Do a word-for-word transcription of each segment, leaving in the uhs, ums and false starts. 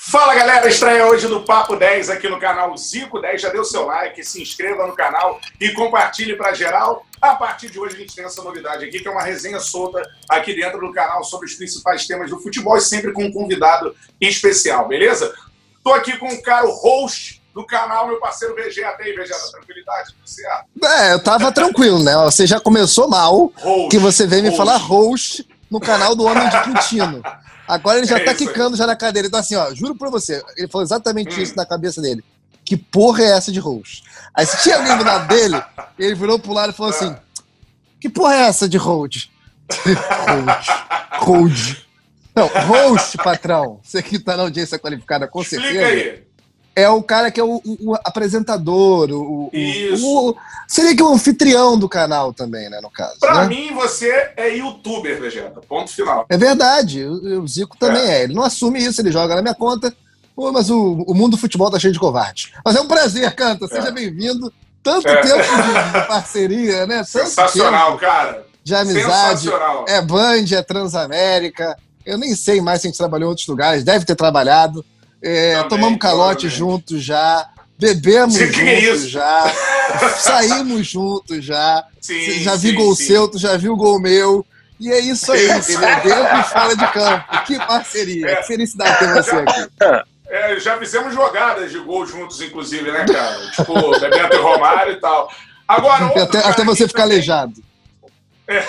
Fala galera, estreia hoje no Papo dez aqui no canal Zico dez. Já deu seu like, se inscreva no canal e compartilhe para geral. A partir de hoje a gente tem essa novidade aqui, que é uma resenha solta aqui dentro do canal sobre os principais temas do futebol e sempre com um convidado especial, beleza? Tô aqui com o cara, o host do canal, meu parceiro V G. Até aí, V G, da tranquilidade? Você... É, eu tava tranquilo, né? Você já começou mal, host, que você veio me falar host no canal do Homem de Quintino. Agora ele já é tá quicando já na cadeira. Então assim, ó, juro pra você, ele falou exatamente hum. isso na cabeça dele. Que porra é essa de host? Aí se tinha alguém do lado dele, ele virou pro lado e falou assim, que porra é essa de host? Host. Host. Não, host, patrão. Você que tá na audiência qualificada, com certeza. Explica aí. É o cara que é o, o, o apresentador, o, o, o... Seria que o anfitrião do canal também, né, no caso. Pra né? mim, você é youtuber, Vegeta. Ponto final. É verdade. O, o Zico também é. é. Ele não assume isso, ele joga na minha conta. Pô, mas o, o mundo do futebol tá cheio de covardes. Mas é um prazer, Canta. Seja é. bem-vindo. Tanto é. tempo de, de parceria, né? Tanto Sensacional, tempo cara. De amizade. É Band, é Transamérica. Eu nem sei mais se a gente trabalhou em outros lugares. Deve ter trabalhado. É, também, tomamos calote juntos já, bebemos sim, juntos já, saímos juntos já, sim, já vi sim, gol sim. seu, tu já viu gol meu, e é isso aí, entendeu? Dentro e fora de campo. Que parceria, é. que felicidade ter você aqui. É, já fizemos jogadas de gol juntos, inclusive, né, cara? Tipo, Bebeto e Romário e tal. Agora, até até você ficar também... aleijado. É.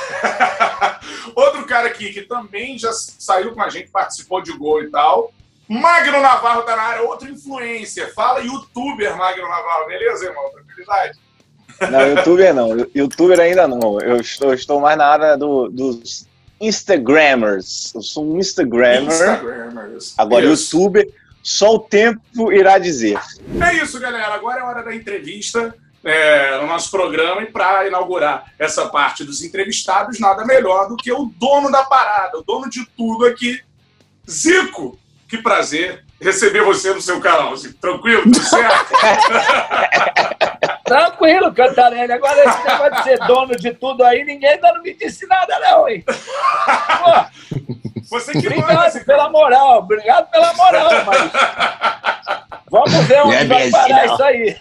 Outro cara aqui que também já saiu com a gente, participou de gol e tal. Magno Navarro tá na área, outra influência. Fala, youtuber Magno Navarro, beleza, irmão? Tranquilidade? Não, youtuber não. Youtuber ainda não. Eu estou, estou mais na área do, dos Instagrammers. Eu sou um Instagrammer. Instagrammers. Agora, isso. youtuber, só o tempo irá dizer. É isso, galera. Agora é hora da entrevista é, no nosso programa. E para inaugurar essa parte dos entrevistados, nada melhor do que o dono da parada, o dono de tudo aqui, Zico. Que prazer receber você no seu canal. Tranquilo? Tudo certo? Tranquilo, Cantarelli. Agora esse negócio de ser dono de tudo aí, ninguém ainda não me disse nada não, hein? Pô, você que obrigado manda, pela moral. Obrigado pela moral, mas... Vamos ver onde é vai parar isso aí.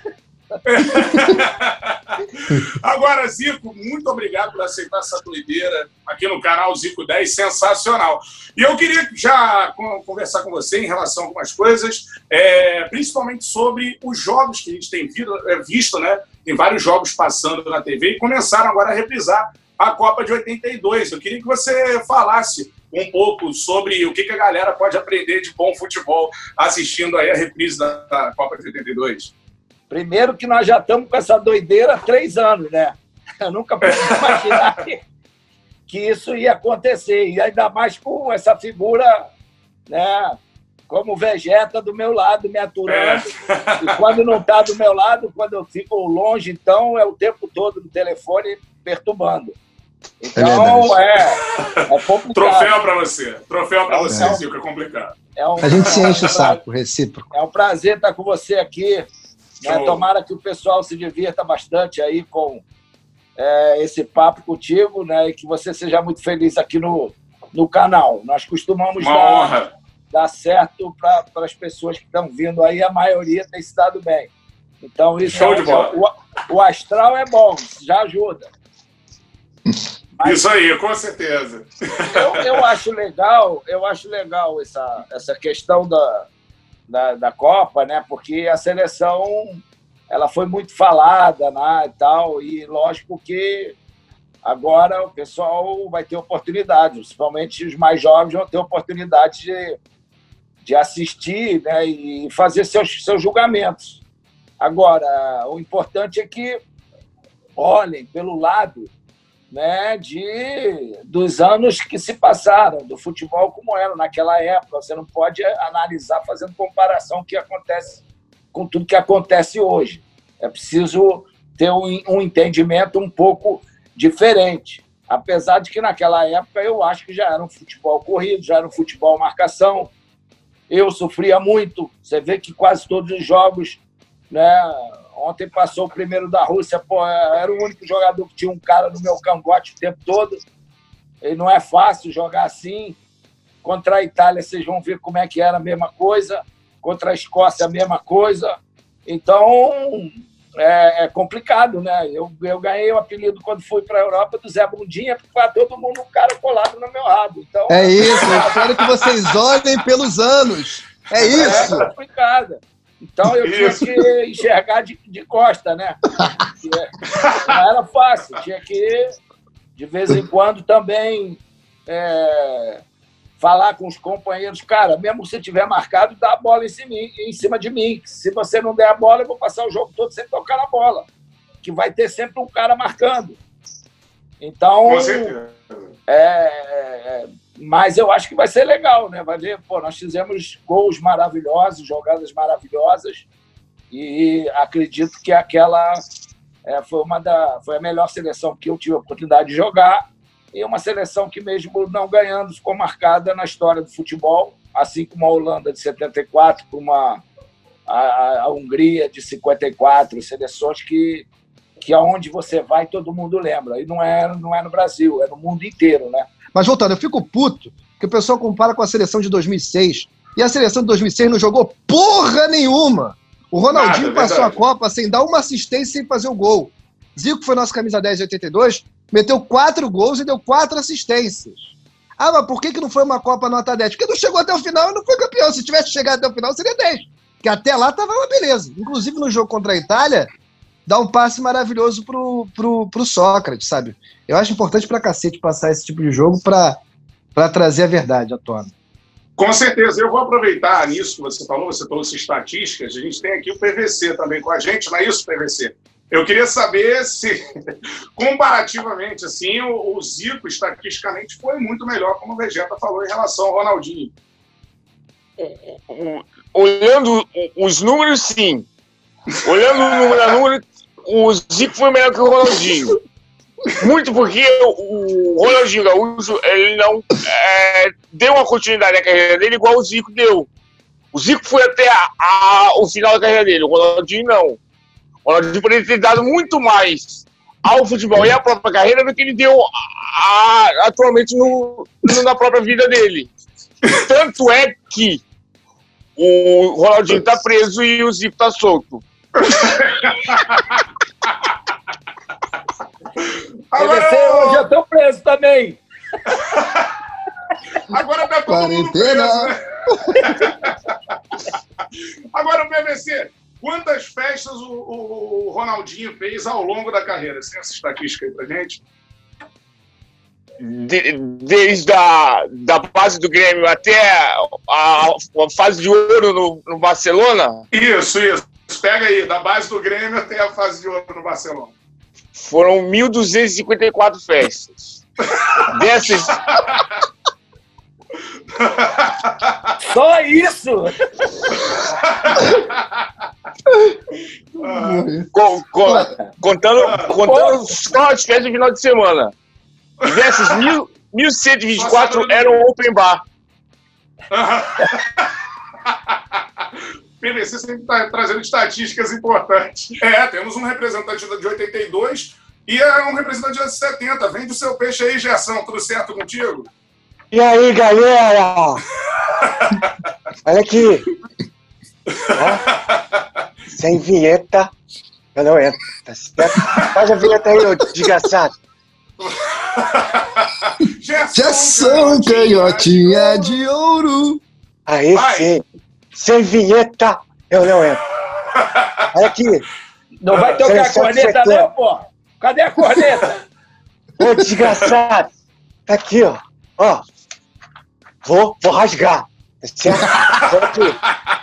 Agora, Zico, muito obrigado por aceitar essa doideira aqui no canal Zico dez, sensacional. E eu queria já conversar com você em relação a algumas coisas, é, principalmente sobre os jogos que a gente tem visto, né? Tem vários jogos passando na T V e começaram agora a reprisar a Copa de oitenta e dois. Eu queria que você falasse um pouco sobre o que a galera pode aprender de bom futebol assistindo aí a reprise da Copa de oitenta e dois. Primeiro que nós já estamos com essa doideira há três anos, né? Eu nunca pude imaginar que, que isso ia acontecer. E ainda mais com essa figura, né, como Vegeta do meu lado, me aturando. É. E quando não está do meu lado, quando eu fico longe, então é o tempo todo no telefone perturbando. Então, é, é complicado. Troféu para você. Troféu para você, é. Zico, é complicado. É um, a gente se enche o saco, recíproco. É um prazer estar com você aqui. Né? Tomara que o pessoal se divirta bastante aí com é, esse papo contigo, né? E que você seja muito feliz aqui no, no canal. Nós costumamos dar, dar certo para as pessoas que estão vindo aí, a maioria tem se dado bem. Então, isso Show é, de bola. O, o astral é bom, já ajuda. Mas, isso aí, com certeza. Eu, eu acho legal, eu acho legal essa, essa questão da, da, da Copa, né? Porque a seleção ela foi muito falada, né, e tal, e lógico que agora o pessoal vai ter oportunidade, principalmente os mais jovens vão ter oportunidade de, de assistir, né, e fazer seus, seus julgamentos. Agora, o importante é que olhem pelo lado, né, de, dos anos que se passaram, do futebol como era naquela época. Você não pode analisar fazendo comparação com o que acontece, com tudo que acontece hoje. É preciso ter um, um entendimento um pouco diferente. Apesar de que naquela época eu acho que já era um futebol corrido, já era um futebol marcação. Eu sofria muito. Você vê que quase todos os jogos, né, ontem passou o primeiro da Rússia, pô, era o único jogador que tinha um cara no meu cangote o tempo todo. E não é fácil jogar assim. Contra a Itália, vocês vão ver como é que era a mesma coisa. contra a Escócia a mesma coisa. Então, é, é complicado, né? Eu, eu ganhei o apelido quando fui para a Europa do Zé Bundinha, porque foi todo mundo um cara colado no meu rabo. Então, é isso, eu espero que vocês olhem pelos anos. É isso. É complicado. Então eu isso. tinha que enxergar de, de costa, né? Não era fácil, tinha que, de vez em quando, também é, falar com os companheiros. Cara, mesmo se tiver marcado, dá a bola em cima, em cima de mim. Se você não der a bola, eu vou passar o jogo todo sem tocar na bola. Que vai ter sempre um cara marcando. Então, com certeza. É, é, mas eu acho que vai ser legal, né? Vai ver, pô, nós fizemos gols maravilhosos, jogadas maravilhosas, e acredito que aquela é, foi uma da, foi a melhor seleção que eu tive a oportunidade de jogar, e uma seleção que, mesmo não ganhando, ficou marcada na história do futebol, assim como a Holanda de setenta e quatro, como a, a, a Hungria de cinquenta e quatro, seleções que, que aonde você vai todo mundo lembra. E não é, não é no Brasil, é no mundo inteiro, né? Mas voltando, eu fico puto que o pessoal compara com a seleção de dois mil e seis, e a seleção de dois mil e seis não jogou porra nenhuma. O Ronaldinho Nada, passou verdade. a Copa sem dar uma assistência, sem fazer o gol. Zico foi nosso camisa dez de oitenta e dois, meteu quatro gols e deu quatro assistências. Ah, mas por que, que não foi uma Copa nota dez? Porque não chegou até o final e não foi campeão. Se tivesse chegado até o final, seria dez. Porque até lá tava uma beleza. Inclusive, no jogo contra a Itália, dá um passe maravilhoso pro, pro, pro Sócrates, sabe? Eu acho importante pra cacete passar esse tipo de jogo pra, pra trazer a verdade à tona. Com certeza. Eu vou aproveitar nisso que você falou, você trouxe estatísticas, a gente tem aqui o P V C também com a gente, não é isso, P V C? Eu queria saber se, comparativamente, assim, o, o Zico, estatisticamente, foi muito melhor, como o Vegeta falou, em relação ao Ronaldinho. Olhando os números, sim. Olhando o número a número, o Zico foi melhor que o Ronaldinho. Muito porque o Ronaldinho Gaúcho, ele não é, deu uma continuidade à carreira dele igual o Zico deu. O Zico foi até a, a, o final da carreira dele, o Ronaldinho não. O Ronaldinho poderia ter dado muito mais ao futebol e à própria carreira do que ele deu a, a, atualmente no, no, na própria vida dele. Tanto é que o Ronaldinho tá preso e o Zico tá solto. Agora eu já tô preso também. Agora tá todo mundo preso, né? Agora o P V C, quantas festas o, o, o Ronaldinho fez ao longo da carreira? Você tem essa estatística aí pra gente? De, desde a da base do Grêmio até a, a fase de ouro no, no Barcelona? Isso, isso. Pega aí, da base do Grêmio até a fase de ouro no Barcelona. Foram mil duzentas e cinquenta e quatro festas. Dessas... Só isso? com, com, contando contando só as festas de final de semana. E dessas, mil cento e vinte e quatro eram open bar. P V C sempre está trazendo estatísticas importantes. É, temos um representante de oitenta e dois e é um representante de setenta. Vende o seu peixe aí, Gerson. Tudo certo contigo? E aí, galera? Olha aqui. Ó, sem vinheta, eu não entro, tá certo? Faz a vinheta aí, ô desgraçado. Gerson, canhotinha de ouro. Aí Vai. sim. Sem vinheta, eu não entro. Olha aqui. Não vai tocar a corneta, não, pô? Cadê a corneta? Ô, desgraçado. Tá aqui, ó. Ó. Vou, vou rasgar. Tá certo? Olha aqui.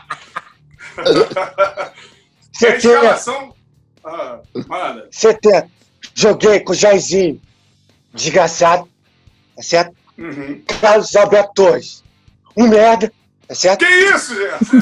setenta. Ah, manda. setenta. Joguei com o Jairzinho. Desgraçado. Tá certo? Uhum. Carlos Alberto Torres. Um merda. Tá certo? Que isso, Gerson?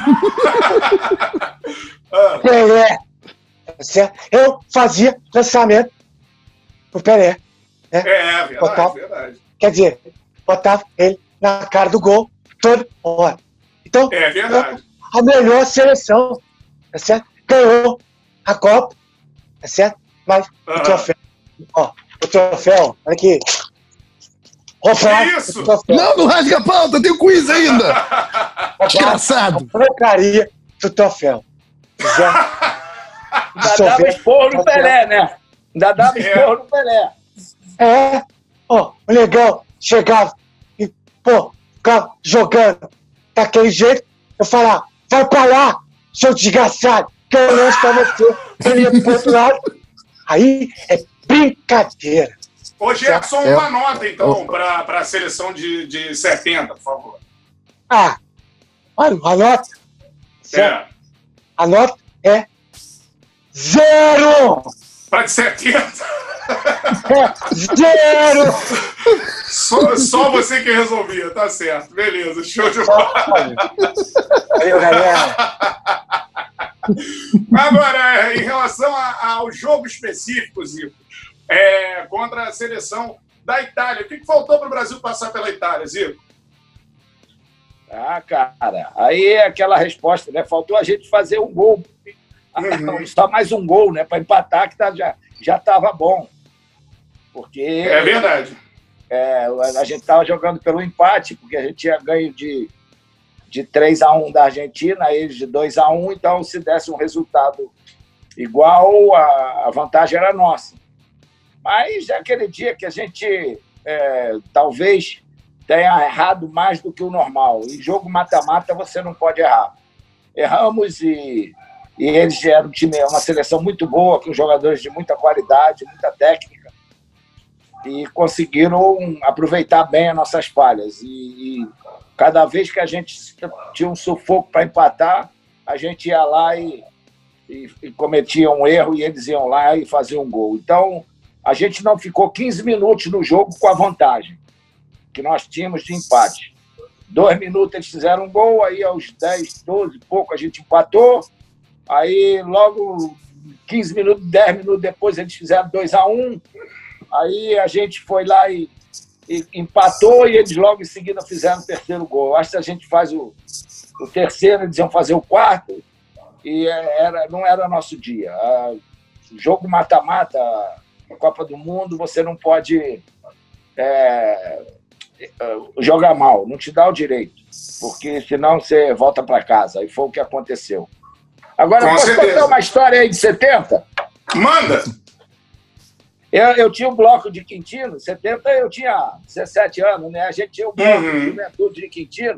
ah. Pelé. Tá certo? Eu fazia lançamento pro Pelé. Né? É, é verdade, botava, verdade. Quer dizer, botava ele na cara do gol toda hora. Então, é verdade. A melhor seleção, tá certo? Ganhou a Copa, tá certo? Mas uhum. o troféu, ó, o troféu, olha aqui. Vou falar. Que isso? Não, não rasga a pauta, tem o quiz ainda. Desgraçado. Porcaria do troféu. Já. Ainda dava esporro no Pelé, né? Ainda dava esporro no Pelé. É. Ó, o legal chegava e, pô, ficava jogando daquele jeito. Eu falava, vai pra lá, seu desgraçado, que eu lanço pra você. Eu ia pro outro lado. Aí é brincadeira. Ô, Gerson, uma nota, então, para a seleção de, de setenta, por favor. Ah, olha, a nota. É. A nota é zero! Para de setenta? É zero! Só, só você que resolvia, tá certo. Beleza, show de bola. Valeu, galera. Agora, em relação a, ao jogo específico, Zico, é, contra a seleção da Itália, o que, que faltou para o Brasil passar pela Itália, Zico? Ah, cara, aí é aquela resposta, né? Faltou a gente fazer um gol. Uhum. Só mais um gol, né? Para empatar, que tá, já já estava bom. Porque é verdade. É, a gente estava jogando pelo empate, porque a gente tinha ganho de, de três a um da Argentina, eles de dois a um, então se desse um resultado igual, a, a vantagem era nossa. Mas é aquele dia que a gente é, talvez tenha errado mais do que o normal. Em jogo mata-mata você não pode errar. Erramos e, e eles eram um time, uma seleção muito boa, com jogadores de muita qualidade, muita técnica, e conseguiram aproveitar bem as nossas falhas. E, e cada vez que a gente tinha um sufoco para empatar, a gente ia lá e, e, e cometia um erro, e eles iam lá e faziam um gol. Então, a gente não ficou quinze minutos no jogo com a vantagem que nós tínhamos de empate. Dois minutos eles fizeram um gol, aí aos dez, doze, pouco a gente empatou, aí logo quinze minutos, dez minutos depois eles fizeram dois a um, aí a gente foi lá e, e empatou, e eles logo em seguida fizeram o terceiro gol. Eu acho que se a gente faz o, o terceiro, eles iam fazer o quarto, e era, não era nosso dia. A, jogo mata-mata, a Copa do Mundo, você não pode é, jogar mal, não te dá o direito, porque senão você volta para casa, e foi o que aconteceu. Agora, Com posso certeza. contar uma história aí de setenta? Manda! Eu, eu tinha um bloco de Quintino, em setenta eu tinha dezessete anos, né? A gente tinha um bloco Uhum. de juventude de Quintino.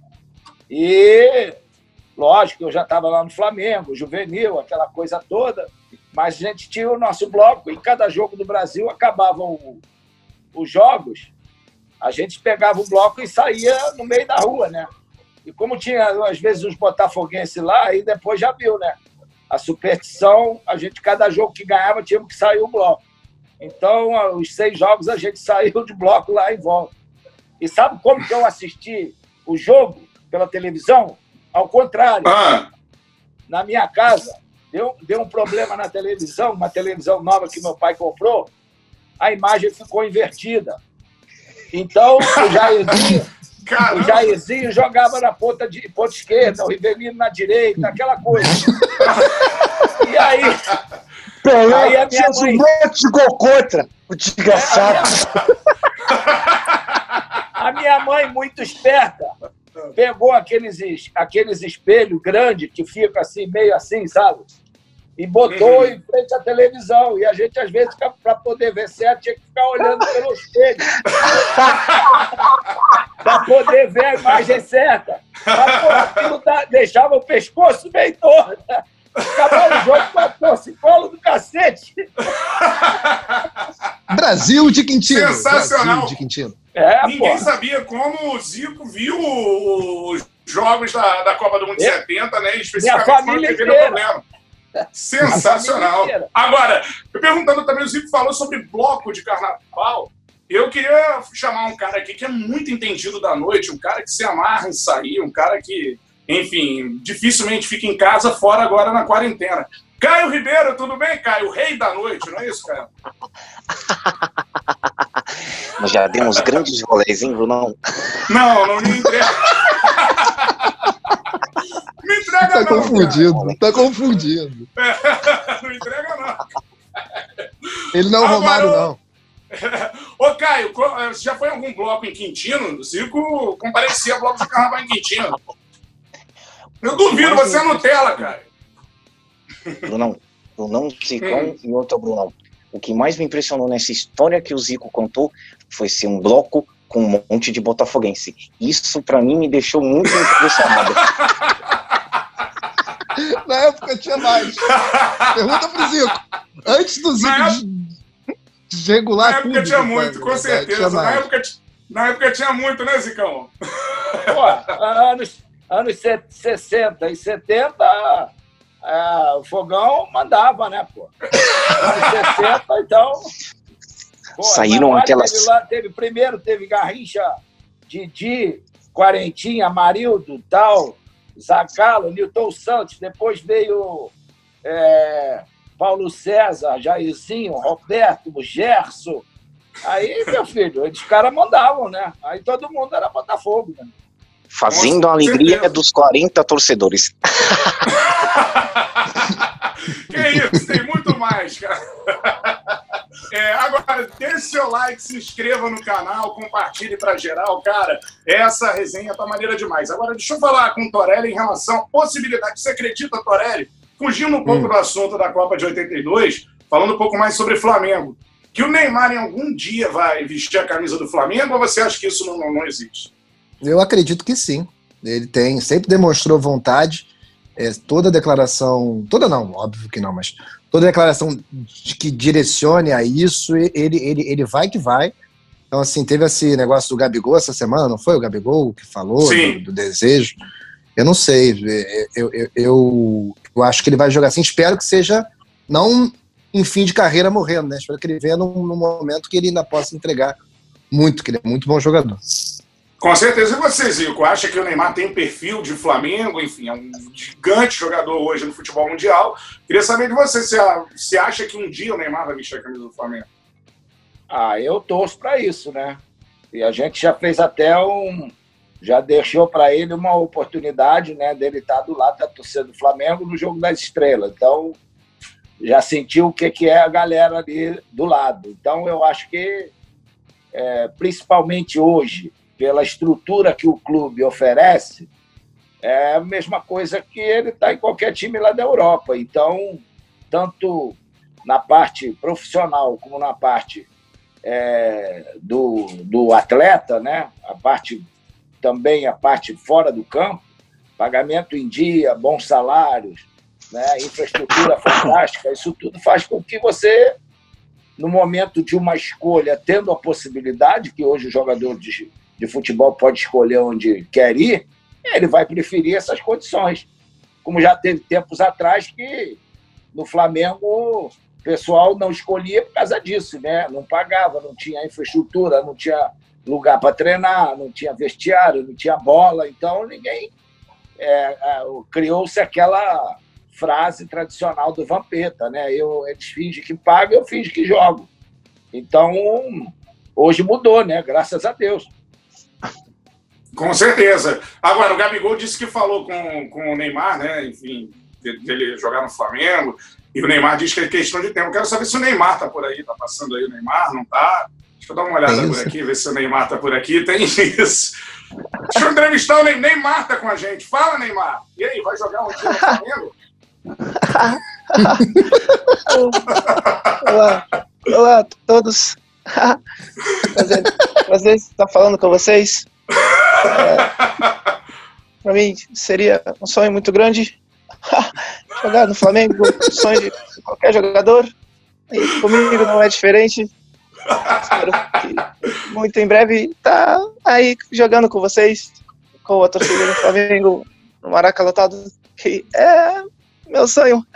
E, lógico, eu já estava lá no Flamengo, juvenil, aquela coisa toda, mas a gente tinha o nosso bloco, e cada jogo do Brasil acabavam o- os jogos, a gente pegava o bloco e saía no meio da rua, né? E como tinha, às vezes, uns botafoguenses lá, aí depois já viu, né? A superstição, a gente, cada jogo que ganhava, tínhamos que sair o bloco. Então, os seis jogos, a gente saiu de bloco lá e volta. E sabe como que eu assisti o jogo pela televisão? Ao contrário. Ah, Na minha casa, deu, deu um problema na televisão, uma televisão nova que meu pai comprou, a imagem ficou invertida. Então, o Jairzinho, o caramba! Jairzinho jogava na ponta, de, ponta esquerda, o Rivelino na direita, aquela coisa. E aí... Aí Pelé a minha fez um mãe- monte de gol contra o desgraçado. A minha mãe, muito esperta, pegou aqueles, es- aqueles espelhos grandes que ficam assim, meio assim, sabe? E botou Uhum. em frente à televisão. E a gente, às vezes, para poder ver certo, tinha que ficar olhando pelo espelho. Para poder ver a imagem certa. Mas, pô, aquilo tá- deixava o pescoço meio torto. Acabou o jogo com a torcicolo do cacete. Brasil de Quintino. Sensacional. Brasil de Quintino. É, Ninguém pô. sabia como o Zico viu os jogos da, da Copa do Mundo de Eu- setenta, né? Especificamente Minha quando família teve o inteira. problema. Sensacional. inteira. Agora, eu perguntando também, o Zico falou sobre bloco de carnaval. Eu queria chamar um cara aqui que é muito entendido da noite, um cara que se amarra em sair, um cara que, enfim, dificilmente fica em casa, fora agora na quarentena. Caio Ribeiro, tudo bem, Caio? O rei da noite, não é isso, Caio? Nós já demos grandes rolês, hein, Brunão? Não, não me entrega. Me entrega Tá não, confundido, tá confundido. cara. Não entrega não. Ele não é o Agora, Romário, ô- não. Ô, Caio, você já foi em algum bloco em Quintino? O Zico comparecia a bloco de carnaval em Quintino. Eu duvido, você é Nutella, Caio. Brunão, Brunão, Zicão hum. e outro Brunão. O que mais me impressionou nessa história que o Zico contou foi ser um bloco com um monte de botafoguense. Isso, pra mim, me deixou muito impressionado. Na época tinha mais. Pergunta pro Zico. Antes do Zico na de, de regular Na época tudo, tinha muito, com certeza. Na época, na época tinha muito, né, Zicão? Pô, anos, anos sessenta e setenta, é, o Fogão mandava, né, pô? Anos sessenta, então... Pô, saíram aquelas... Teve, lá, teve, primeiro teve Garrincha, Didi, Quarentinha, Amarildo, tal, Zagallo, Nilton Santos, depois veio é, Paulo César, Jairzinho, Roberto, Gerson. Aí, meu filho, os caras mandavam, né? Aí todo mundo era Botafogo, né? Fazendo Nossa, a alegria certeza. dos quarenta torcedores. Que isso, tem muito mais, cara. É, agora, deixe seu like, se inscreva no canal, compartilhe para geral, cara. Essa resenha tá maneira demais. Agora, deixa eu falar com o Torelli em relação à possibilidade. Você acredita, Torelli, fugindo um pouco hum. do assunto da Copa de oitenta e dois, falando um pouco mais sobre Flamengo, que o Neymar em algum dia vai vestir a camisa do Flamengo, ou você acha que isso não, não, não existe? Eu acredito que sim. Ele tem, sempre demonstrou vontade. É, toda declaração, toda não, óbvio que não, mas toda declaração que direcione a isso, ele, ele, ele vai que vai. Então, assim, teve esse negócio do Gabigol essa semana, não foi o Gabigol que falou do, do desejo? Eu não sei, eu, eu, eu, eu acho que ele vai jogar assim, espero que seja não em fim de carreira morrendo, né? Espero que ele venha num, num momento que ele ainda possa entregar muito, que ele é muito bom jogador. Com certeza. E você, Zico, acha que o Neymar tem perfil de Flamengo? Enfim, é um gigante jogador hoje no futebol mundial. Queria saber de você, se acha que um dia o Neymar vai vestir a camisa do Flamengo? Ah, eu torço para isso, né? E a gente já fez até um... Já deixou para ele uma oportunidade, né, dele estar do lado da torcida do Flamengo no Jogo das Estrelas. Então, já sentiu o que que é a galera ali do lado. Então, eu acho que, é, principalmente hoje, pela estrutura que o clube oferece, é a mesma coisa que ele está em qualquer time lá da Europa. Então, tanto na parte profissional como na parte é, do, do atleta, né? A parte também a parte fora do campo, pagamento em dia, bons salários, né? Infraestrutura fantástica, isso tudo faz com que você, no momento de uma escolha, tendo a possibilidade, que hoje o jogador de de futebol pode escolher onde quer ir, ele vai preferir essas condições. Como já teve tempos atrás que no Flamengo o pessoal não escolhia por causa disso, né? Não pagava, não tinha infraestrutura, não tinha lugar para treinar, não tinha vestiário, não tinha bola, então ninguém... É, é, criou-se aquela frase tradicional do Vampeta, né? Eu, eles fingem que pagam, eu finjo que jogo. Então, hoje mudou, né? Graças a Deus. Com certeza. Agora, o Gabigol disse que falou com, com o Neymar, né? Enfim, dele jogar no Flamengo, e o Neymar diz que é questão de tempo. Quero saber se o Neymar tá por aí, tá passando aí o Neymar, não tá? Deixa eu dar uma olhada por aqui, ver se o Neymar tá por aqui. Tem isso. Deixa eu entrevistar o Neymar. Neymar tá com a gente. Fala, Neymar. E aí, vai jogar um dia no Flamengo? Olá, olá a todos. Prazer, prazer estar falando com vocês. É, para mim seria um sonho muito grande jogar no Flamengo, sonho de qualquer jogador, e comigo não é diferente. Espero que muito em breve estar tá aí jogando com vocês, com a torcida do Flamengo no Maraca lotado, que é meu sonho.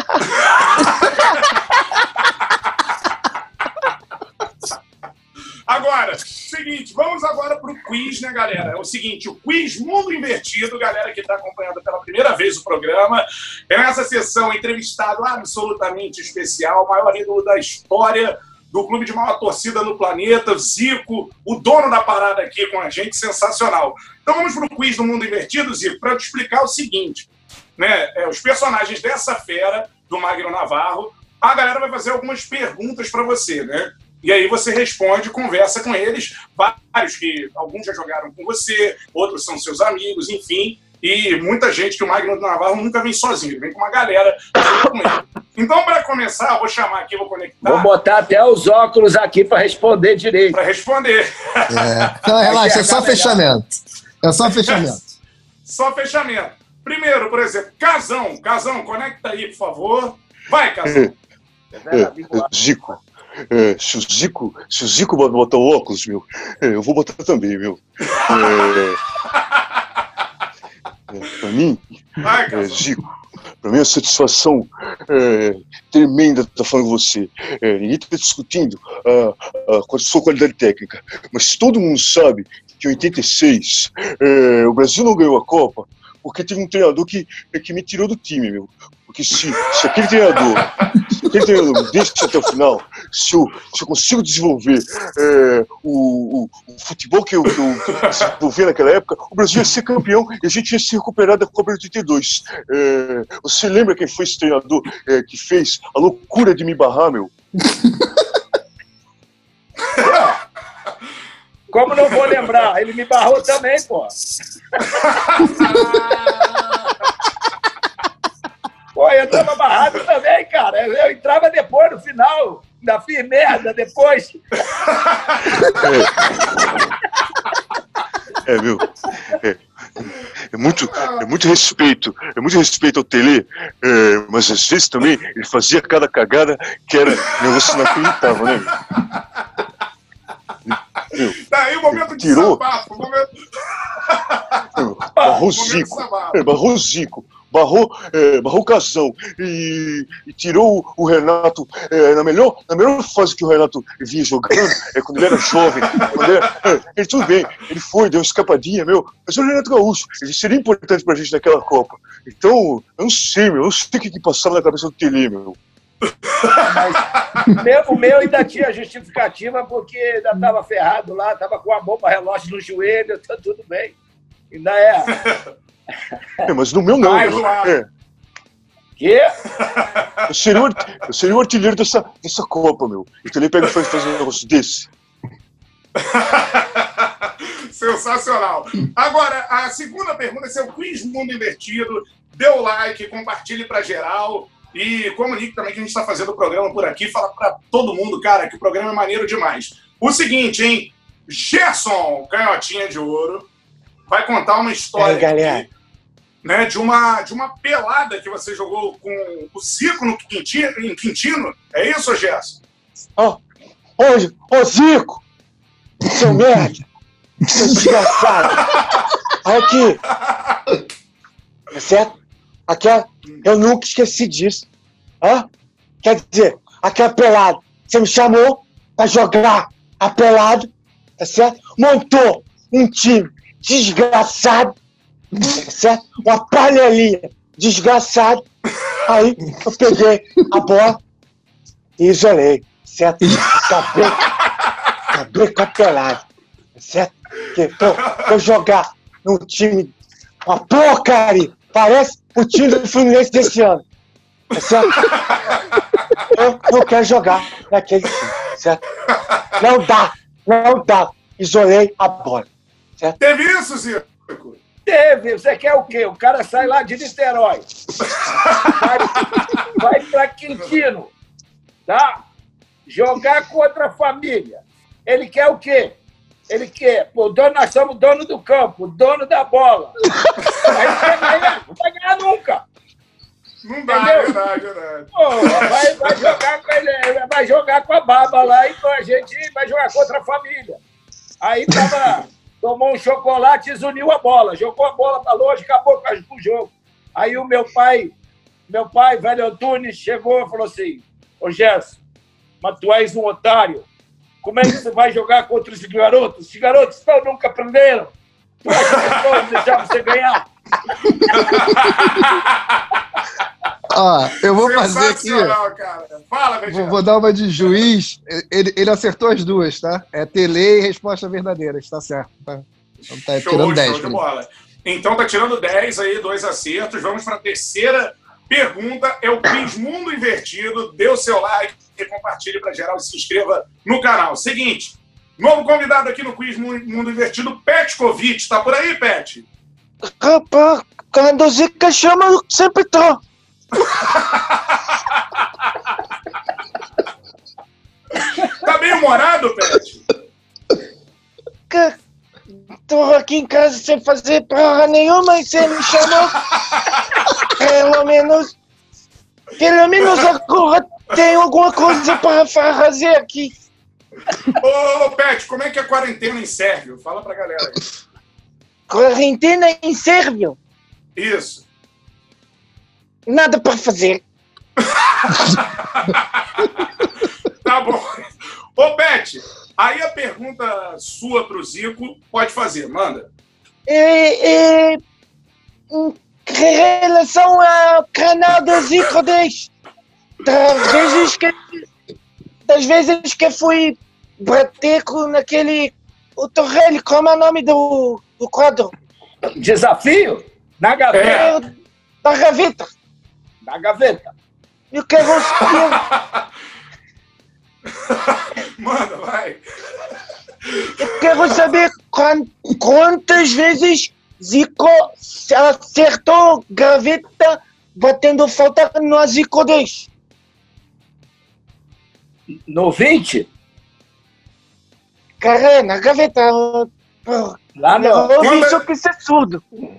Agora, seguinte, vamos agora para o quiz, né, galera? É o seguinte, o quiz Mundo Invertido, galera que está acompanhando pela primeira vez o programa, é nessa sessão entrevistado absolutamente especial, o maior ídolo da história do clube de maior torcida no planeta, Zico, o dono da parada aqui com a gente, sensacional. Então vamos para o quiz do Mundo Invertido, Zico, para te explicar o seguinte, né? É, os personagens dessa fera, do Magno Navarro, a galera vai fazer algumas perguntas para você, né? E aí você responde, conversa com eles, vários que alguns já jogaram com você, outros são seus amigos, enfim. E muita gente que o Magno Navarro nunca vem sozinho, ele vem com uma galera junto com ele. Então, para começar, eu vou chamar aqui, vou conectar. Vou botar até os óculos aqui para responder direito. Para responder. É. Não, relaxa, é só fechamento. É só fechamento. Só fechamento. Primeiro, por exemplo, Casão. Casão, conecta aí, por favor. Vai, Casão. É, é, Zico. É, se, o Zico, se o Zico botar o óculos, meu, é, eu vou botar também, meu. É, é, pra mim, Vai, é, Zico, pra mim é satisfação é, tremenda estar falando com você. É, ninguém está discutindo a, a, a sua qualidade técnica, mas todo mundo sabe que em oitenta e seis é, o Brasil não ganhou a Copa porque teve um treinador que, que me tirou do time, meu. Porque se, se aquele treinador, se aquele treinador me deixa até o final, se eu, se eu consigo desenvolver é, o, o, o futebol que eu, que eu desenvolvi naquela época, o Brasil ia ser campeão e a gente ia se recuperar da Copa de oitenta e dois. É, você lembra quem foi esse treinador é, que fez a loucura de me barrar, meu? Como não vou lembrar? Ele me barrou também, pô. Pô, eu tava barrado também, cara. Eu, eu entrava depois, no final. Ainda fiz merda depois. É, é meu. É, é, muito, é muito respeito. É muito respeito ao Tele. É, mas às vezes também ele fazia cada cagada que era. Você não acreditava, né? Meu, daí o momento de tirou, sapato, o momento... barrou Zico, é, barrou Zico, barrou, é, barrou o Casão e, e tirou o Renato é, na, melhor, na melhor fase que o Renato vinha jogando, é, quando ele era jovem, quando ele, era, é, ele tudo bem, ele foi, deu uma escapadinha, meu, mas o Renato Gaúcho, ele seria importante pra gente naquela Copa. Então, eu não sei, meu, eu não sei o que, que passava na cabeça do Tele, meu. Mas meu, o meu ainda tinha justificativa porque ainda estava ferrado lá, estava com a bomba relógio no joelho, tá tudo bem. Ainda é. É, mas no meu não. Mas, é. Quê? Eu seria o, eu seria o artilheiro dessa, dessa Copa, meu. O Tele pega e faz, faz um negócio desse. Sensacional. Agora, a segunda pergunta, esse é o Quiz Mundo Invertido. Dê o like, compartilhe para geral. E comunique também que a gente está fazendo o programa por aqui. Fala para todo mundo, cara, que o programa é maneiro demais. O seguinte, hein? Gerson, canhotinha de ouro, vai contar uma história aí, galera. Aqui, né, de, uma, de uma pelada que você jogou com o Zico no Quintino, em Quintino. É isso, Gerson? Ô, ô, ô Zico! Seu merda! Seu desgraçado! Aqui! Tá certo? Aquela, eu nunca esqueci disso. Hã? Quer dizer, aquela pelada. Você me chamou pra jogar a pelada, tá certo? Montou um time desgraçado, tá certo? Uma panelinha desgraçada. Aí eu peguei a bola e isolei, certo? Acabei, acabei com a pelada, tá certo? Porque pra eu jogar num time, uma porcaria, parece o time do Fluminense desse ano. Tá certo? Eu não quero jogar naquele time, certo? Não dá, não dá. Isolei a bola. Certo? Teve isso, Zico? Teve. Você quer o quê? O cara sai lá de Niterói. Vai, vai pra Quintino. Tá? Jogar contra a família. Ele quer o quê? Ele quer, pô, dono, nós somos dono do campo, dono da bola. Aí ele quer ganhar, não vai ganhar nunca. Não dá, é verdade, é verdade. Pô, vai, vai, jogar com ele, vai jogar com a baba lá e a gente vai jogar contra a família. Aí tava, tomou um chocolate e zuniu a bola, jogou a bola pra longe, acabou com o jogo. Aí o meu pai, meu pai, velho Antunes, chegou e falou assim: ô Gerson, mas tu és um otário. Como é que você vai jogar contra esses garotos? Esses garotos não, nunca aprenderam. Tu acha que todos deixar você ganhar? Ó, eu vou fazer aqui. Cara. Fala, vou, vou dar uma de juiz. Ele, ele acertou as duas, tá? É Tele e resposta verdadeira, está certo. Tá, então tá show, tirando dez. Show de bola. Então tá tirando dez aí, dois acertos. Vamos para a terceira pergunta é o Quiz Mundo Invertido. Dê o seu like e compartilhe para geral e se inscreva no canal. Seguinte, novo convidado aqui no Quiz Mundo Invertido, Petkovic. Tá por aí, Pet? Rapaz, quando o Zica chama, eu sempre tô. Tá bem humorado, Pet? Que... Tô aqui em casa sem fazer porra nenhuma e você me chamou. Pelo menos. Pelo menos agora tem alguma coisa para fazer aqui. Ô, Pet, como é que é a quarentena em Sérvio? Fala pra galera aí. Quarentena em Sérvio? Isso. Nada para fazer. Tá bom. Ô, Pet, aí a pergunta sua pro Zico, pode fazer, manda. É, é, em relação ao canal do Zico dez, das vezes que, das vezes que fui bater com naquele, o Torrelli, como é o nome do, do quadro? Desafio? Na gaveta. É, da gaveta. Na gaveta. Eu quero saber. Manda, vai. Eu quero saber quant, quantas vezes Zico acertou gaveta batendo falta no Zico dez. No vinte? Cara, na gaveta. Lá no... Eu ouvi isso que isso é surdo.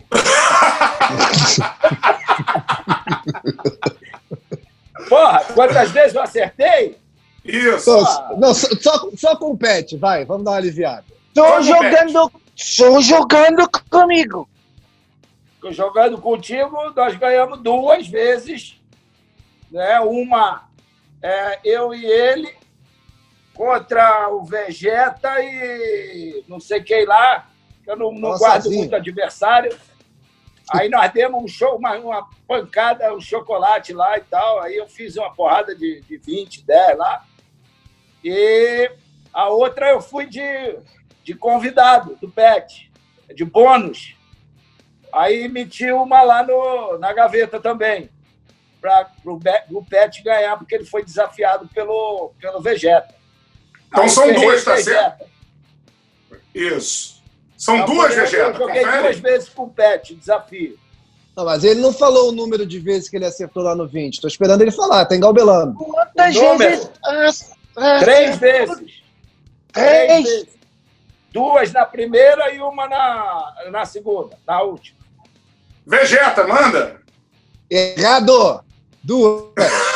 Porra, quantas vezes eu acertei? Isso. Não, não, só, só, só com o Pet, vai, vamos dar uma aliviada. Tô jogando, tô jogando comigo. Tô jogando contigo, nós ganhamos duas vezes, né? Uma é, eu e ele contra o Vegeta e não sei quem lá, que eu não, não guardo sozinho. Muito adversário. Aí nós demos um show, uma, uma pancada, um chocolate lá e tal. Aí eu fiz uma porrada de, de vinte, dez lá. E a outra eu fui de, de convidado do Pet, de bônus. Aí meti uma lá no, na gaveta também, para o Pet ganhar, porque ele foi desafiado pelo, pelo Vegeta. Então aí são duas, tá Vegeta. certo? Isso. São Então, duas, eu, Vegeta. Eu joguei confere? duas vezes com o Pet, desafio. Não, mas ele não falou o número de vezes que ele acertou lá no vinte. Tô esperando ele falar, tá engalbelando. Quantas vezes? Ah, ah, Três vezes. Três. Três vezes. Duas na primeira e uma na, na segunda, na última. Vegeta, manda. Errado! Duas.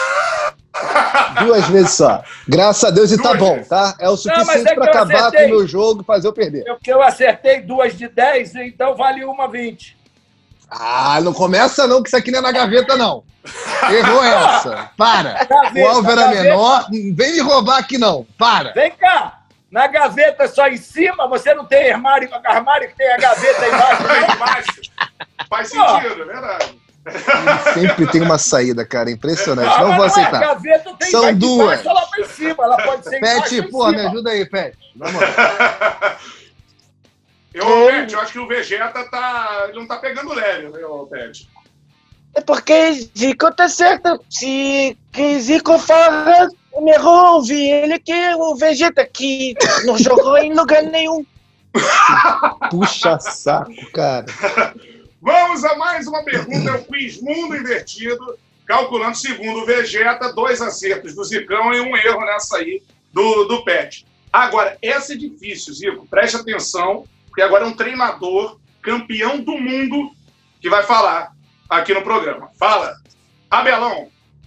Duas vezes só. Graças a Deus, e tá Duas bom, vezes. tá? É o suficiente é que pra eu acabar acertei. com o meu jogo e fazer eu perder. Porque eu acertei duas de dez, então vale uma vinte. Ah, não começa não, que isso aqui não é na gaveta, não. Errou essa. Para. Gaveta, O alvo era gaveta. menor. Vem me roubar aqui, não. Para. Vem cá. Na gaveta só em cima, você não tem armário, armário que tem a gaveta aí embaixo. Lá embaixo. Faz sentido, é verdade. Sempre tem uma saída, cara. Impressionante. Ah, Não mas vou é, aceitar. a gaveta tem São vai de duas. baixo, ela vai em cima, ela pode ser embaixo Pet, ou em porra, me cima. ajuda aí, Pet. Vamos lá. Eu, Pet, eu acho que o Vegeta tá. Ele não tá pegando leve, meu Pet. É porque Zico tá certo. Se que Zico fala, me ouve ele que o Vegeta que não jogou em lugar nenhum. Puxa saco, cara. Vamos a mais uma pergunta, é o Quiz Mundo Invertido, calculando segundo o Vegeta, dois acertos do Zicão e um erro nessa aí do, do Pet. Agora, essa é difícil, Zico, preste atenção, porque agora é um treinador campeão do mundo que vai falar aqui no programa. Fala, Abelão.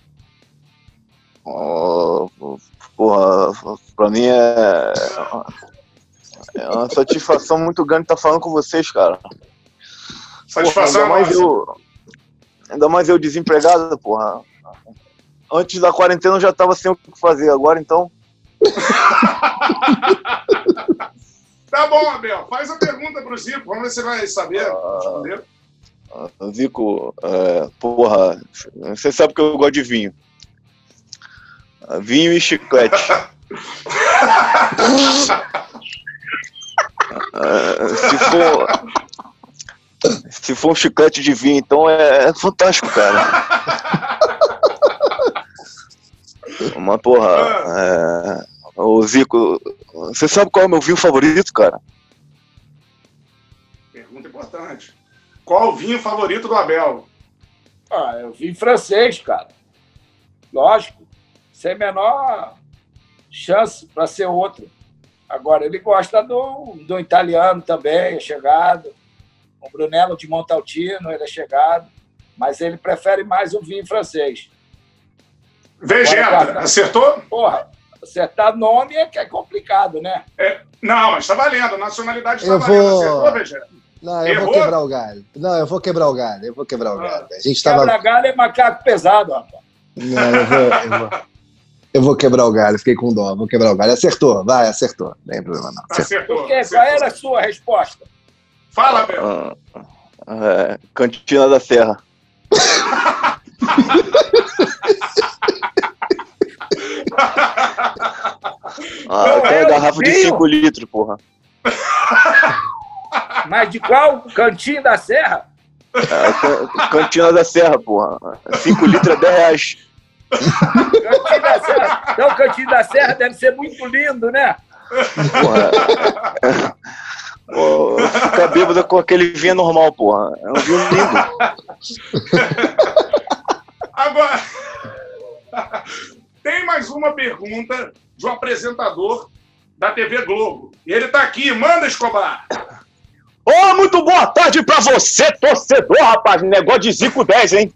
Oh, porra, pra mim é, é uma satisfação muito grande estar falando com vocês, cara. Satisfação porra, ainda, mais nossa. eu, ainda mais eu desempregado, porra. Antes da quarentena eu já tava sem o que fazer, agora então... Tá bom, Abel, faz a pergunta pro Zico, vamos ver se você vai saber responder. Uh, Zico, é, porra, você sabe que eu gosto de vinho. Uh, vinho e chiclete. uh, se for Se for um chiclete de vinho, então é, é fantástico, cara. Mas, porra, é... ô Zico, você sabe qual é o meu vinho favorito, cara? Pergunta importante. Qual o vinho favorito do Abel? Ah, é o vinho francês, cara. Lógico. Sem menor chance para ser outro. Agora, ele gosta do, do italiano também, é chegado. O Brunello de Montaltino, ele é chegado. Mas ele prefere mais o vinho francês. Vegeta, Agora, acertou? Porra, acertar nome é que é complicado, né? É, não, mas tá valendo. Nacionalidade tá Eu valendo. vou- Acertou, Vegeta? Não, eu Errou? vou quebrar o galho. Não, eu vou quebrar o galho. Eu vou quebrar o galho. A gente tava. Quebra-galho é macaco pesado, rapaz. Não, eu vou, eu vou. Eu vou quebrar o galho, fiquei com dó. Vou quebrar o galho. Acertou, vai, acertou. Não tem problema, não. Acertou. Acertou. Por quê? acertou. Qual era a sua resposta? Fala, Abel. Ah, é, Cantina da Serra. Ah, Não, aquela é o garrafa de vinho. cinco litros, porra. Mas de qual? Cantinho da Serra? É, ca- Cantina da Serra, porra. cinco litros é dez reais. Cantinho da Serra. Então, o Cantinho da Serra deve ser muito lindo, né? Porra. Pô, fica bêbado com aquele vinho normal, porra. É um vinho lindo. Agora, tem mais uma pergunta de um apresentador da T V Globo. E ele tá aqui. Manda, Escobar. Ô, muito boa tarde pra você, torcedor, rapaz. Negócio de Zico dez, hein?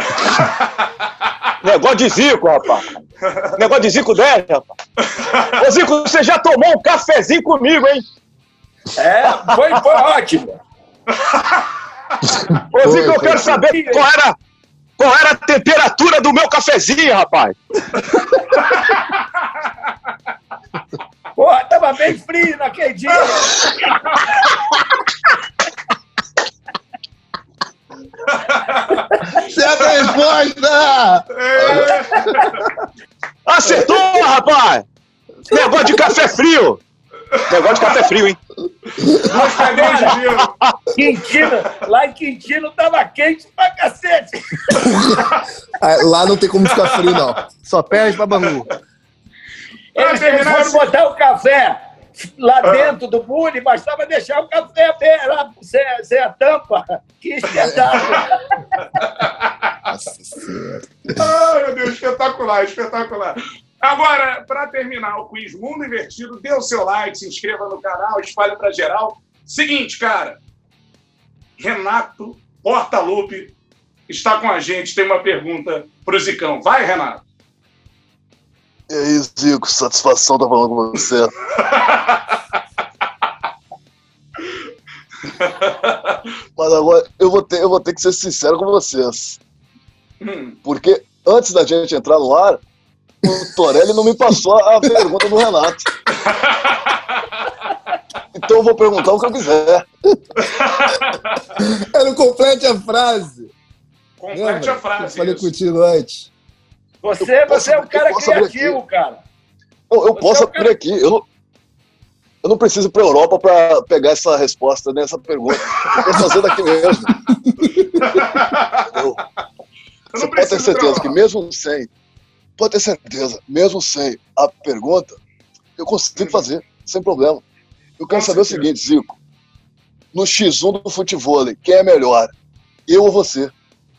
Negócio de Zico, rapaz. Negócio de Zico dez, rapaz. Ô, Zico, você já tomou um cafezinho comigo, hein? É, foi, foi ótimo. Ô, Zico, eu quero saber qual era, qual era a temperatura do meu cafezinho, rapaz. Porra, tava bem frio naquele dia. Certa resposta! Acertou, rapaz! Negócio de café frio! Negócio de café frio, hein? Duas cadeias de gelo. Quintino, lá em Quintino tava quente pra cacete. Ah, lá não tem como ficar frio, não. Só perde pra Bangu. Eles terminar foram esse- botar o café lá dentro do bule, bastava deixar o café aberto, lá, sem, sem a tampa. Que espetáculo. Nossa senhora. Ai, meu Deus, espetacular, espetacular. Agora, para terminar o quiz Mundo Invertido, dê o seu like, se inscreva no canal, espalhe para geral. Seguinte, cara. Renato Portaluppi está com a gente, tem uma pergunta pro Zicão. Vai, Renato. E aí, Zico, satisfação estar falando com você. Mas agora eu vou ter, eu vou ter que ser sincero com vocês. Hum. Porque antes da gente entrar no ar, o Torelli não me passou a pergunta do Renato. Então eu vou perguntar o que eu quiser. Eu não complete a frase. Complete Lembra? a frase. Eu falei isso. contigo antes. Você, Eu posso- você é um eu cara posso abrir criativo, aqui. cara. Eu, eu Você posso é o cara- abrir aqui. Eu não, eu não preciso ir para a Europa para pegar essa resposta nessa pergunta. Eu vou fazer daqui mesmo. Eu, Eu você não pode ter preciso certeza pra que lá. mesmo sem, pode ter certeza, mesmo sem a pergunta, eu consigo fazer, sem problema. Eu quero Com saber certeza. o seguinte, Zico. No xis um do futebol, quem é melhor? Eu ou você?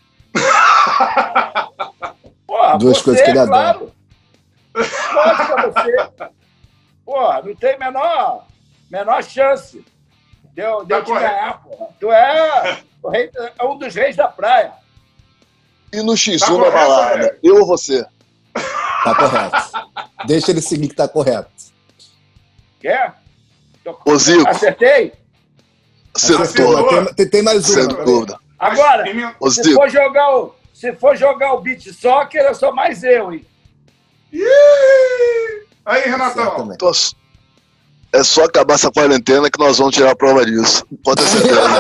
Porra, Duas você, coisas que ele claro. Pode pra você. Porra, não tem menor, menor chance de eu, de Tá eu te correto. ganhar, porra. Tu é, o rei- é um dos reis da praia. E no xis Tá um da correto, balada, é. eu ou você? Tá correto. Deixa ele seguir que tá correto. Quer? Tô- Ô, Zico. Acertei? Acertou. Acertou. Tem, tem, tem mais Sem uma. peraí. dúvida. Agora, Pimenta- Ô, se Zico, for jogar o, se for jogar o beat soccer, eu sou mais eu, hein? Ih! Aí, Renatão. Certamente. tô- é só acabar essa quarentena que nós vamos tirar a prova disso. Pode ter certeza.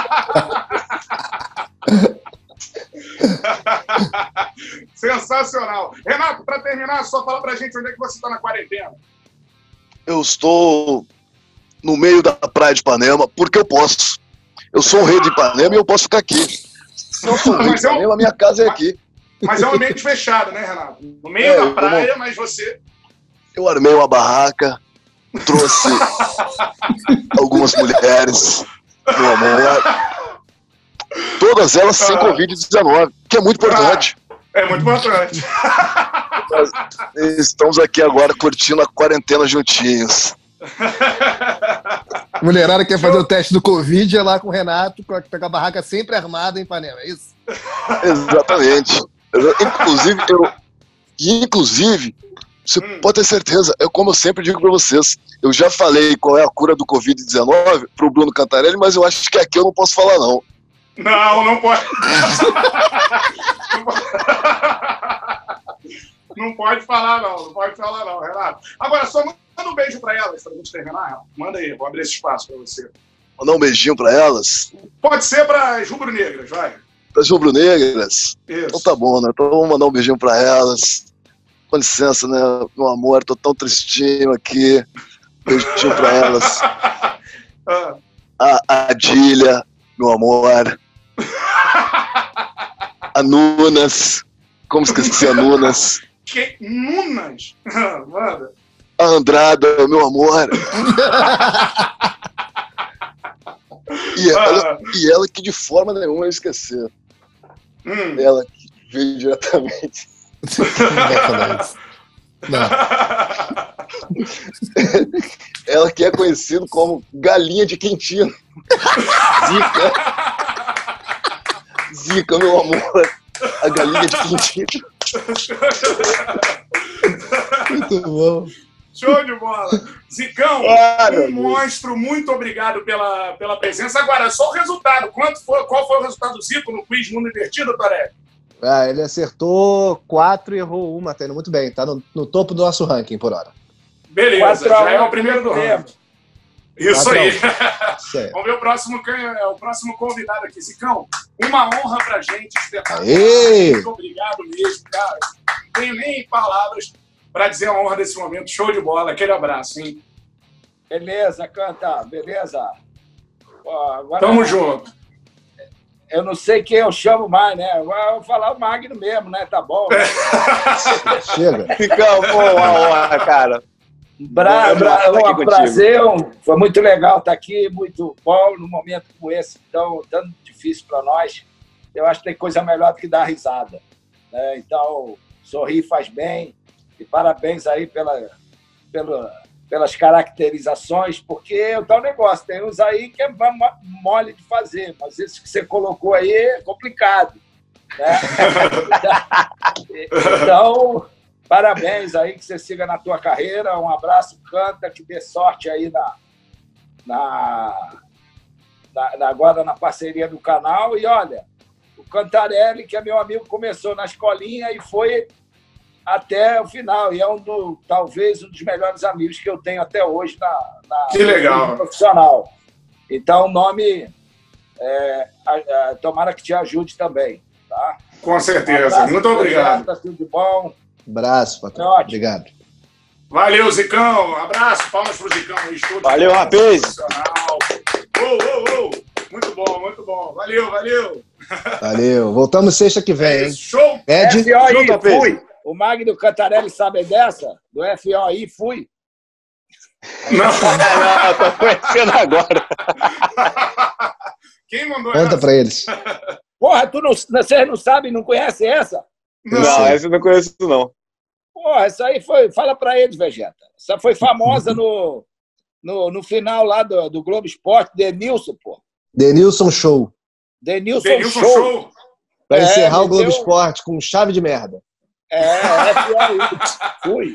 Sensacional. Renato, para terminar, só fala pra gente onde é que você tá na quarentena. Eu estou no meio da praia de Ipanema porque eu posso. Eu sou um rei de Ipanema e eu posso ficar aqui. Se eu sou um rei de Ipanema, a minha casa é aqui. Mas é um ambiente fechado, né, Renato? No meio é, da praia, como... mas você... Eu armei uma barraca, trouxe algumas mulheres, meu amor. Todas elas sem covid dezenove, que é muito importante. É muito importante. Nós estamos aqui agora curtindo a quarentena juntinhos. Mulherada quer fazer o teste do Covid, é lá com o Renato, com a barraca sempre armada em Ipanema, é isso? Exatamente. Inclusive, eu, inclusive você hum. pode ter certeza, é como eu sempre digo para vocês, eu já falei qual é a cura do covid dezenove pro Bruno Cantarelli, mas eu acho que aqui eu não posso falar, não. Não, não pode. Não pode falar, não. Não pode falar, não, Renato. Agora, só manda um beijo pra elas, pra gente terminar, Renato. Manda aí, vou abrir esse espaço pra você. Mandar um beijinho pra elas? Pode ser pras rubro-negras, vai. Pras rubro-negras? Isso. Então tá bom, né? Então vamos mandar um beijinho pra elas. Com licença, né, meu amor? Tô tão tristinho aqui. Beijinho pra elas. ah. A Adília, meu amor. A Nunas. Como esqueci a Nunas? Que Nunas? Manda. A Andrada, meu amor. e, ela, e ela que de forma nenhuma eu esquecer. Hum. Ela que veio diretamente. Não. Ela que é conhecido como galinha de Quintino. Zica. Zica, meu amor. A galinha de Quintino. Muito bom. Show de bola. Zicão, ah, um monstro, muito obrigado pela, pela presença. Agora, só o resultado. Quanto foi, qual foi o resultado do Zico no quiz Mundo Invertido, Torelli? Ah, ele acertou quatro e errou uma, tá indo muito bem. Tá no, no topo do nosso ranking por hora. Beleza, já é o primeiro do ranking. Isso aí. Isso aí. Vamos ver o próximo, o próximo convidado aqui. Zicão, uma honra pra gente. Espetacular. Muito obrigado mesmo, cara. Não tenho nem palavras para dizer a honra desse momento. Show de bola. Aquele abraço, hein? Beleza, Canta. Beleza. Ó, agora Tamo junto. Eu não sei quem eu chamo mais, né? Eu vou falar o Magno mesmo, né? Tá bom. Né? Chega. Fica boa honra, cara. Bra, bra, um tá prazer, foi muito legal estar aqui, muito bom num momento como esse, tão, tão difícil para nós. Eu acho que tem coisa melhor do que dar risada. Né? Então, sorrir faz bem. E parabéns aí pela, pela, pelas caracterizações, porque é o tal negócio. Tem uns aí que é mole de fazer, mas esses que você colocou aí é complicado. Né? Então... Parabéns aí, que você siga na tua carreira. Um abraço, Canta, que dê sorte aí na, na, na, na, agora na parceria do canal. E olha, o Cantarelli, que é meu amigo, começou na escolinha e foi até o final. E é um do, talvez um dos melhores amigos que eu tenho até hoje na, na que legal. Profissional. Então, o nome, é, a, a, tomara que te ajude também. Tá? Com certeza. Um Muito obrigado. Tá tudo de bom. Abraço, patrão. Obrigado. Valeu, Zicão. Abraço. Palmas pro Zicão no estúdio. Valeu, rapaz. Oh, oh, oh. Muito bom, muito bom. Valeu, valeu. Valeu. Voltamos sexta que vem, hein? Show. Ed, F O I, fui. O Magno Cantarelli sabe dessa? Do F O I, fui. Não, não, eu tô conhecendo agora. Quem mandou Conta essa? Pra eles. Porra, tu não, vocês não sabem, não conhecem essa? Não, não essa eu não conheço, não. Porra, essa aí foi... Fala pra eles, Vegeta. Essa foi famosa no, no, no final lá do, do Globo Esporte, Denilson, pô. Denilson Show. Denilson, Denilson Show. Show. Pra É, encerrar o me Globo deu- Esporte com chave de merda. É, F O I. Fui.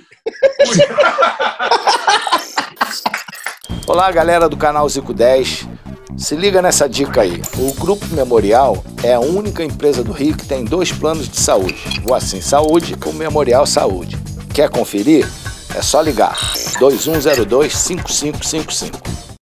Olá, galera do canal Zico dez. Se liga nessa dica aí. O Grupo Memorial é a única empresa do Rio que tem dois planos de saúde. O Assim Saúde e o Memorial Saúde. Quer conferir? É só ligar dois um zero dois, cinco cinco cinco cinco.